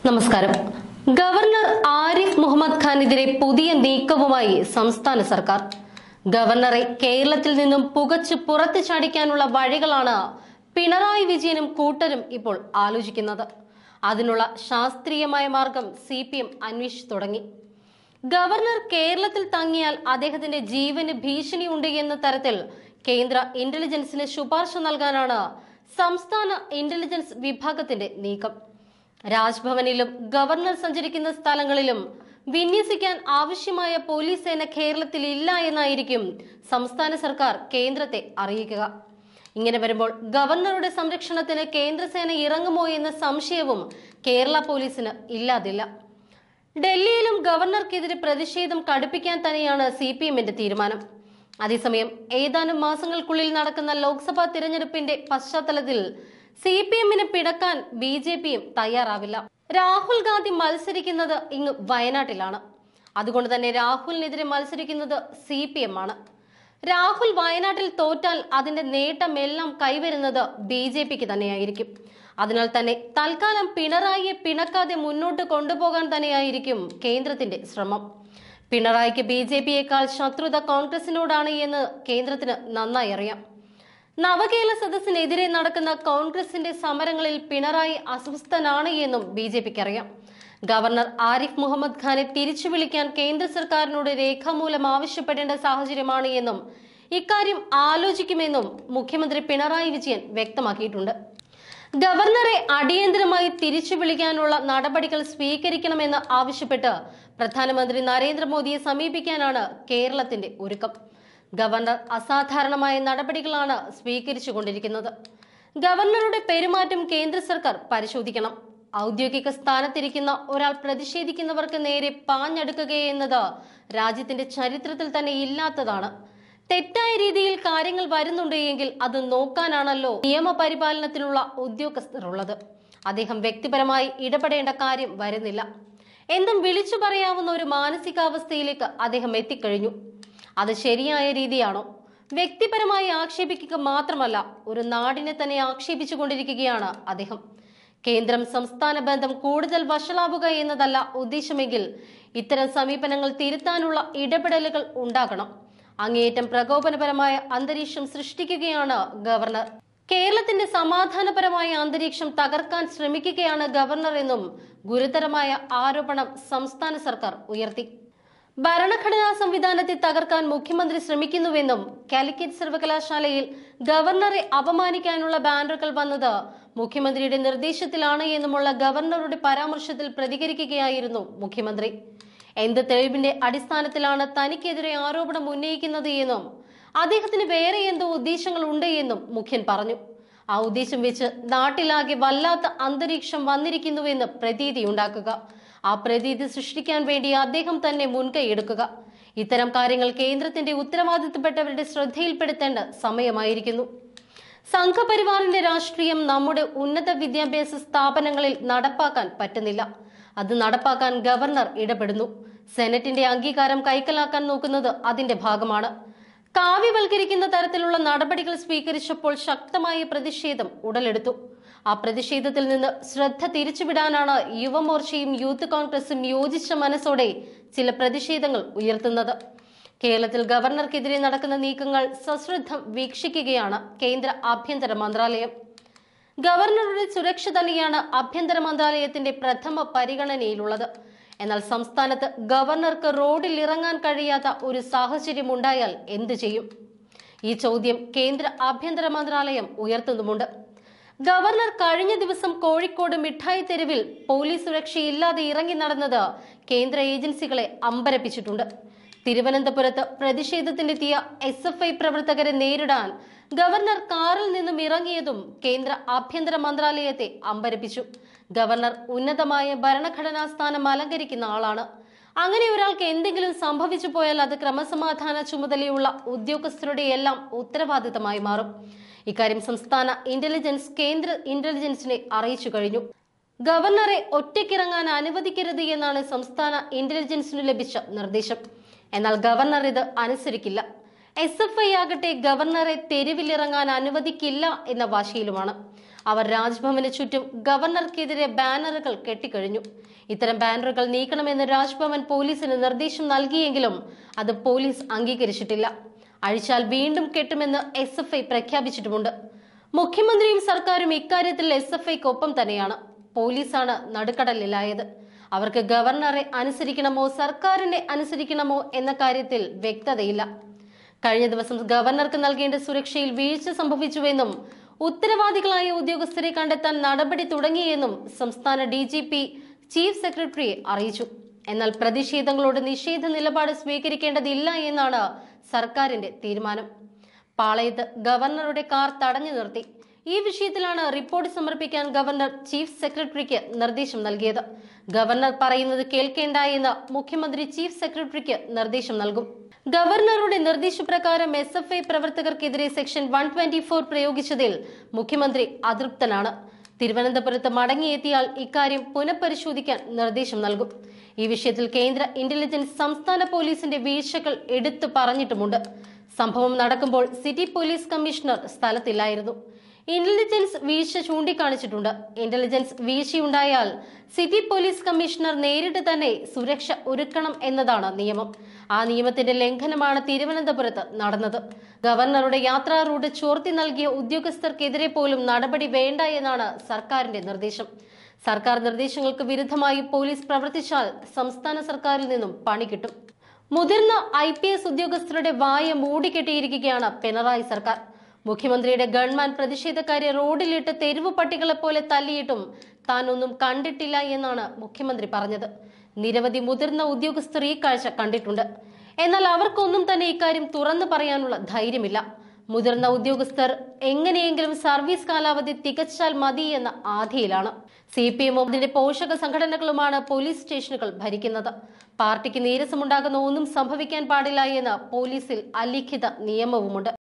നമസ്കാരം. ഗവർണർ ആരിഫ് മുഹമ്മദ് ഖാനെതിരെ പുതിയ നീക്കവുമായി സംസ്ഥാന സർക്കാർ. ഗവർണറെ കേരളത്തിൽ നിന്നും പുകച്ചു പുറത്തു ചാടിക്കാനുള്ള വഴികളാണ് പിണറായി വിജയനും കൂട്ടരും ഇപ്പോൾ ആലോചിക്കുന്നത്. അതിനുള്ള ശാസ്ത്രീയമായ മാർഗം CPM അന്വേഷിച്ചു തുടങ്ങി. ഗവർണർ കേരളത്തിൽ തങ്ങിയാൽ അദ്ദേഹത്തിന്റെ ജീവന് ഭീഷണിയുണ്ട് എന്ന തരത്തിൽ കേന്ദ്ര ഇന്റലിജൻസിന് ശുപാർശ നൽകാനാണ് സംസ്ഥാന ഇന്റലിജൻസ് വിഭാഗത്തിന്റെ നീക്കം. രാജ്ഭവനിലും ഗവർണർ സഞ്ചരിക്കുന്ന സ്ഥലങ്ങളിലും വിന്യസിക്കാൻ ആവശ്യമായ പോലീസ് സേന കേരളത്തിൽ ഇല്ല എന്നായിരിക്കും സംസ്ഥാന സർക്കാർ കേന്ദ്രത്തെ അറിയിക്കുക. ഇങ്ങനെ വരുമ്പോൾ ഗവർണറുടെ സംരക്ഷണത്തിന് കേന്ദ്രസേന ഇറങ്ങുമോ എന്ന സംശയവും കേരള പോലീസിന് ഇല്ലാതില്ല. ഡൽഹിയിലും ഗവർണർക്കെതിരെ പ്രതിഷേധം കടുപ്പിക്കാൻ തന്നെയാണ് CPMന്റെ തീരുമാനം. അതേസമയം ഏതാനും മാസങ്ങൾക്കുള്ളിൽ നടക്കുന്ന ലോക്സഭാ തിരഞ്ഞെടുപ്പിന്റെ പശ്ചാത്തലത്തിൽ CPMന് പിടക്കാൻ BJPയും തയ്യാറാവില്ല. രാഹുൽ ഗാന്ധി മത്സരിക്കുന്നത് ഇങ്ങ് വയനാട്ടിലാണ്. അതുകൊണ്ട് തന്നെ രാഹുലിനെതിരെ മത്സരിക്കുന്നത് CPM ആണ്. രാഹുൽ വയനാട്ടിൽ തോറ്റാൽ അതിന്റെ നേട്ടമെല്ലാം കൈവരുന്നത് BJPക്ക് തന്നെയായിരിക്കും. അതിനാൽ തന്നെ തൽക്കാലം പിണറായിയെ പിണക്കാതെ മുന്നോട്ട് കൊണ്ടുപോകാൻ തന്നെയായിരിക്കും കേന്ദ്രത്തിന്റെ ശ്രമം. പിണറായിക്ക് BJPയേക്കാൾ ശത്രുത കോൺഗ്രസിനോടാണ് എന്ന് കേന്ദ്രത്തിന് നന്നായി അറിയാം. നവകേരള സദസ്സിനെതിരെ നടക്കുന്ന കോൺഗ്രസിന്റെ സമരങ്ങളിൽ പിണറായി അസ്വസ്ഥനാണ് എന്നും BJPക്ക് അറിയാം. ഗവർണർ ആരിഫ് മുഹമ്മദ് ഖാനെ തിരിച്ചു വിളിക്കാൻ കേന്ദ്ര സർക്കാരിനോട് രേഖാമൂലം ആവശ്യപ്പെടേണ്ട സാഹചര്യമാണ് എന്നും ഇക്കാര്യം ആലോചിക്കുമെന്നും മുഖ്യമന്ത്രി പിണറായി വിജയൻ വ്യക്തമാക്കിയിട്ടുണ്ട്. ഗവർണറെ അടിയന്തരമായി തിരിച്ചു വിളിക്കാനുള്ള നടപടികൾ സ്വീകരിക്കണമെന്ന് ആവശ്യപ്പെട്ട് പ്രധാനമന്ത്രി നരേന്ദ്രമോദിയെ സമീപിക്കാനാണ് കേരളത്തിന്റെ ഒരുക്കം. ഗവർണർ അസാധാരണമായ നടപടികളാണ് സ്വീകരിച്ചുകൊണ്ടിരിക്കുന്നത്. ഗവർണറുടെ പെരുമാറ്റം കേന്ദ്ര സർക്കാർ പരിശോധിക്കണം. ഔദ്യോഗിക സ്ഥാനത്തിരിക്കുന്ന ഒരാൾ പ്രതിഷേധിക്കുന്നവർക്ക് നേരെ പാഞ്ഞടുക്കുകയെന്നത് രാജ്യത്തിന്റെ ചരിത്രത്തിൽ തന്നെ ഇല്ലാത്തതാണ്. തെറ്റായ രീതിയിൽ കാര്യങ്ങൾ വരുന്നുണ്ട് എങ്കിൽ അത് നോക്കാനാണല്ലോ നിയമപരിപാലനത്തിനുള്ള ഉദ്യോഗസ്ഥർ ഉള്ളത്. അദ്ദേഹം വ്യക്തിപരമായി ഇടപെടേണ്ട കാര്യം വരുന്നില്ല. എന്തും വിളിച്ചു പറയാവുന്ന ഒരു മാനസികാവസ്ഥയിലേക്ക് അദ്ദേഹം എത്തിക്കഴിഞ്ഞു. അത് ശരിയായ രീതിയാണോ? വ്യക്തിപരമായി ആക്ഷേപിക്കുക മാത്രമല്ല, ഒരു നാടിനെ തന്നെ ആക്ഷേപിച്ചു കൊണ്ടിരിക്കുകയാണ് അദ്ദേഹം. കേന്ദ്രം സംസ്ഥാന ബന്ധം കൂടുതൽ വഷളാവുക എന്നതല്ല ഉദ്ദേശമെങ്കിൽ ഇത്തരം സമീപനങ്ങൾ തിരുത്താനുള്ള ഇടപെടലുകൾ ഉണ്ടാകണം. അങ്ങേയറ്റം പ്രകോപനപരമായ അന്തരീക്ഷം സൃഷ്ടിക്കുകയാണ് ഗവർണർ. കേരളത്തിന്റെ സമാധാനപരമായ അന്തരീക്ഷം തകർക്കാൻ ശ്രമിക്കുകയാണ് ഗവർണർ എന്നും ഗുരുതരമായ ആരോപണം സംസ്ഥാന സർക്കാർ ഉയർത്തി. ഭരണഘടനാ സംവിധാനത്തെ തകർക്കാൻ മുഖ്യമന്ത്രി ശ്രമിക്കുന്നുവെന്നും കാലിക്കറ്റ് സർവകലാശാലയിൽ ഗവർണറെ അപമാനിക്കാനുള്ള ബാനറുകൾ വന്നത് മുഖ്യമന്ത്രിയുടെ നിർദ്ദേശത്തിലാണ് എന്നുമുള്ള ഗവർണറുടെ പരാമർശത്തിൽ പ്രതികരിക്കുകയായിരുന്നു മുഖ്യമന്ത്രി. എന്ത് തെളിവിന്റെ അടിസ്ഥാനത്തിലാണ് തനിക്കെതിരെ ആരോപണം ഉന്നയിക്കുന്നത് എന്നും അദ്ദേഹത്തിന് വേറെ എന്തോ ഉദ്ദേശങ്ങൾ ഉണ്ട് എന്നും മുഖ്യൻ പറഞ്ഞു. ആ ഉദ്ദേശം വെച്ച് നാട്ടിലാകെ വല്ലാത്ത അന്തരീക്ഷം വന്നിരിക്കുന്നുവെന്ന് പ്രതീതിയുണ്ടാക്കുക, ആ പ്രതീതി സൃഷ്ടിക്കാൻ വേണ്ടി അദ്ദേഹം തന്നെ മുൻകൈ എടുക്കുക, ഇത്തരം കാര്യങ്ങൾ കേന്ദ്രത്തിന്റെ ഉത്തരവാദിത്തപ്പെട്ടവരുടെ ശ്രദ്ധയിൽപ്പെടുത്തേണ്ട സമയമായിരിക്കുന്നു. സംഘപരിവാറിന്റെ രാഷ്ട്രീയം നമ്മുടെ ഉന്നത വിദ്യാഭ്യാസ സ്ഥാപനങ്ങളിൽ നടപ്പാക്കാൻ പറ്റുന്നില്ല. അത് നടപ്പാക്കാൻ ഗവർണർ ഇടപെടുന്നു. സെനറ്റിന്റെ അംഗീകാരം കൈക്കലാക്കാൻ നോക്കുന്നത് അതിന്റെ ഭാഗമാണ്. കാവ്യവൽക്കരിക്കുന്ന തരത്തിലുള്ള നടപടികൾ സ്വീകരിച്ചപ്പോൾ ശക്തമായ പ്രതിഷേധം ഉടലെടുത്തു. ആ പ്രതിഷേധത്തിൽ നിന്ന് ശ്രദ്ധ തിരിച്ചുവിടാനാണ് യുവമോർച്ചയും യൂത്ത് കോൺഗ്രസും യോജിച്ച മനസ്സോടെ ചില പ്രതിഷേധങ്ങൾ ഉയർത്തുന്നത്. കേരളത്തിൽ ഗവർണർക്കെതിരെ നടക്കുന്ന നീക്കങ്ങൾ സശ്രദ്ധം വീക്ഷിക്കുകയാണ് കേന്ദ്ര ആഭ്യന്തര മന്ത്രാലയം. ഗവർണറുടെ സുരക്ഷ തന്നെയാണ് ആഭ്യന്തര മന്ത്രാലയത്തിന്റെ പ്രഥമ പരിഗണനയിലുള്ളത്. എന്നാൽ സംസ്ഥാനത്ത് ഗവർണർക്ക് റോഡിൽ ഇറങ്ങാൻ കഴിയാത്ത ഒരു സാഹചര്യം ഉണ്ടായാൽ എന്തു ചെയ്യും? ഈ ചോദ്യം കേന്ദ്ര ആഭ്യന്തര മന്ത്രാലയം ഉയർത്തുന്നുമുണ്ട്. ഗവർണർ കഴിഞ്ഞ ദിവസം കോഴിക്കോട് മിഠായി തെരുവിൽ പോലീസ് സുരക്ഷയില്ലാതെ ഇറങ്ങി നടന്നത് കേന്ദ്ര ഏജൻസികളെ അമ്പരപ്പിച്ചിട്ടുണ്ട്. തിരുവനന്തപുരത്ത് പ്രതിഷേധത്തിനെത്തിയ SFI പ്രവർത്തകരെ നേരിടാൻ ഗവർണർ കാറിൽ നിന്നും ഇറങ്ങിയതും കേന്ദ്ര ആഭ്യന്തര മന്ത്രാലയത്തെ അമ്പരപ്പിച്ചു. ഗവർണർ ഉന്നതമായ ഭരണഘടനാ സ്ഥാനം അലങ്കരിക്കുന്ന ആളാണ്. അങ്ങനെ ഒരാൾക്ക് എന്തെങ്കിലും സംഭവിച്ചു പോയാൽ അത് ക്രമസമാധാന ചുമതലയുള്ള ഉദ്യോഗസ്ഥരുടെ എല്ലാം ഉത്തരവാദിത്തമായി മാറും. ഇക്കാര്യം സംസ്ഥാന ഇന്റലിജൻസ് കേന്ദ്ര ഇന്റലിജൻസിനെ അറിയിച്ചു കഴിഞ്ഞു. ഗവർണറെ ഒറ്റയ്ക്കിറങ്ങാൻ അനുവദിക്കരുത് എന്നാണ് സംസ്ഥാന ഇന്റലിജൻസിന് ലഭിച്ച നിർദ്ദേശം. എന്നാൽ ഗവർണർ ഇത് അനുസരിക്കില്ല. SFI ആകട്ടെ ഗവർണറെ തെരുവിലിറങ്ങാൻ അനുവദിക്കില്ല എന്ന വാശിയിലുമാണ്. അവർ രാജ്ഭവന് ചുറ്റും ഗവർണർക്കെതിരെ ബാനറുകൾ കെട്ടിക്കഴിഞ്ഞു. ഇത്തരം ബാനറുകൾ നീക്കണമെന്ന് രാജ്ഭവൻ പോലീസിന് നിർദ്ദേശം നൽകിയെങ്കിലും അത് പോലീസ് അംഗീകരിച്ചിട്ടില്ല. അഴിച്ചാൽ വീണ്ടും കെട്ടുമെന്ന് SFI പ്രഖ്യാപിച്ചിട്ടുമുണ്ട്. മുഖ്യമന്ത്രിയും സർക്കാരും ഇക്കാര്യത്തിൽ SFIക്കൊപ്പം തന്നെയാണ്. പോലീസാണ് നടുക്കടലിലായത്. അവർക്ക് ഗവർണറെ അനുസരിക്കണമോ സർക്കാരിനെ അനുസരിക്കണമോ എന്ന കാര്യത്തിൽ വ്യക്തതയില്ല. കഴിഞ്ഞ ദിവസം ഗവർണർക്ക് നൽകേണ്ട സുരക്ഷയിൽ വീഴ്ച സംഭവിച്ചുവെന്നും ഉത്തരവാദികളായ ഉദ്യോഗസ്ഥരെ കണ്ടെത്താൻ നടപടി തുടങ്ങിയെന്നും സംസ്ഥാന DGP ചീഫ് സെക്രട്ടറിയെ അറിയിച്ചു. എന്നാൽ പ്രതിഷേധങ്ങളോട് നിഷേധ നിലപാട് സ്വീകരിക്കേണ്ടതില്ല എന്നാണ് സർക്കാരിന്റെ തീരുമാനം. പാളയത്ത് ഗവർണറുടെ കാർ തടഞ്ഞു നിർത്തി. ഈ വിഷയത്തിലാണ് റിപ്പോർട്ട് സമർപ്പിക്കാൻ ഗവർണർ ചീഫ് സെക്രട്ടറിക്ക് നിർദ്ദേശം നൽകിയത്. ഗവർണർ പറയുന്നത് കേൾക്കേണ്ട എന്ന് മുഖ്യമന്ത്രി ചീഫ് സെക്രട്ടറിക്ക് നിർദ്ദേശം നൽകും. ഗവർണറുടെ നിർദ്ദേശപ്രകാരം SFI പ്രവർത്തകർക്കെതിരെ സെക്ഷൻ 124 പ്രയോഗിച്ചതിൽ മുഖ്യമന്ത്രി അതൃപ്തനാണ്. തിരുവനന്തപുരത്ത് മടങ്ങിയെത്തിയാൽ ഇക്കാര്യം പുനഃപരിശോധിക്കാൻ നിർദ്ദേശം നൽകും. ഈ വിഷയത്തിൽ കേന്ദ്ര ഇന്റലിജൻസ് സംസ്ഥാന പോലീസിന്റെ വീഴ്ചകൾ എടുത്തു പറഞ്ഞിട്ടുമുണ്ട്. സംഭവം നടക്കുമ്പോൾ സിറ്റി പോലീസ് കമ്മീഷണർ സ്ഥലത്തില്ലായിരുന്നു. ഇന്റലിജൻസ് വീഴ്ച ചൂണ്ടിക്കാണിച്ചിട്ടുണ്ട്. ഇന്റലിജൻസ് വീഴ്ചയുണ്ടായാൽ സിറ്റി പോലീസ് കമ്മീഷണർ നേരിട്ട് തന്നെ സുരക്ഷ ഒരുക്കണം എന്നതാണ് നിയമം. ആ നിയമത്തിന്റെ ലംഘനമാണ് തിരുവനന്തപുരത്ത് നടന്നത്. ഗവർണറുടെ യാത്രാ റൂട്ട് ചോർത്തി നൽകിയ ഉദ്യോഗസ്ഥർക്കെതിരെ പോലും നടപടി വേണ്ട എന്നാണ് സർക്കാരിന്റെ നിർദ്ദേശം. സർക്കാർ നിർദ്ദേശങ്ങൾക്ക് വിരുദ്ധമായി പോലീസ് പ്രവർത്തിച്ചാൽ സംസ്ഥാന സർക്കാരിൽ നിന്നും പണി കിട്ടും. മുതിർന്ന IPS ഉദ്യോഗസ്ഥരുടെ വായ മൂടിക്കെട്ടിയിരിക്കുകയാണ് പിണറായി സർക്കാർ. മുഖ്യമന്ത്രിയുടെ ഗൺമാൻ പ്രതിഷേധക്കാരെ റോഡിലിട്ട് തെരുവു പട്ടികളെ പോലെ തല്ലിയിട്ടും താൻ ഒന്നും കണ്ടിട്ടില്ല എന്നാണ് മുഖ്യമന്ത്രി പറഞ്ഞത്. നിരവധി മുതിർന്ന ഉദ്യോഗസ്ഥർ ഈ കാഴ്ച കണ്ടിട്ടുണ്ട്. എന്നാൽ അവർക്കൊന്നും തന്നെ ഇക്കാര്യം തുറന്നു പറയാനുള്ള ധൈര്യമില്ല. മുതിർന്ന ഉദ്യോഗസ്ഥർ എങ്ങനെയെങ്കിലും സർവീസ് കാലാവധി തികച്ചാൽ മതി എന്ന ആധിയിലാണ്. CPM അതിന്റെ പോഷക സംഘടനകളുമാണ് പോലീസ് സ്റ്റേഷനുകൾ ഭരിക്കുന്നത്. പാർട്ടിക്ക് നീരസമുണ്ടാകുന്ന ഒന്നും സംഭവിക്കാൻ പാടില്ല എന്ന് പോലീസിൽ അലിഖിത നിയമവുമുണ്ട്.